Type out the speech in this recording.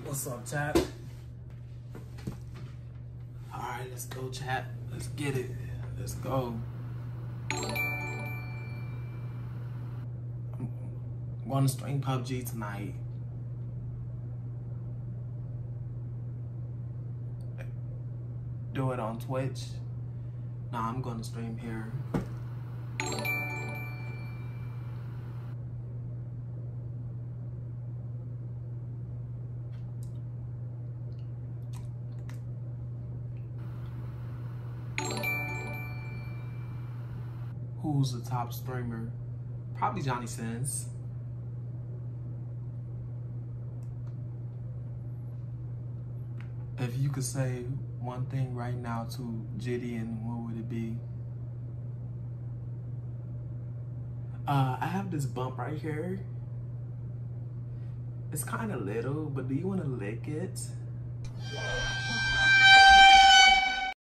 What's up, chat? Alright, let's go, chat. Let's get it. Let's go. I'm going to stream PUBG tonight. Do it on Twitch. Nah, I'm going to stream here. Who's the top streamer? Probably Johnny Sins. If you could say one thing right now to Gideon, what would it be? I have this bump right here. It's kind of little, but do you want to lick it?